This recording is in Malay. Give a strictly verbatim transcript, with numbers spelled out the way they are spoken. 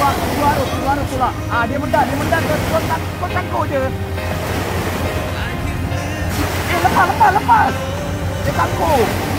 keluar, keluar, keluar pula. Ah, dia mendak, dia mendak ke kau tak kau tangkap je. Eh, lepas, lepas, lepas. Dia tangkap.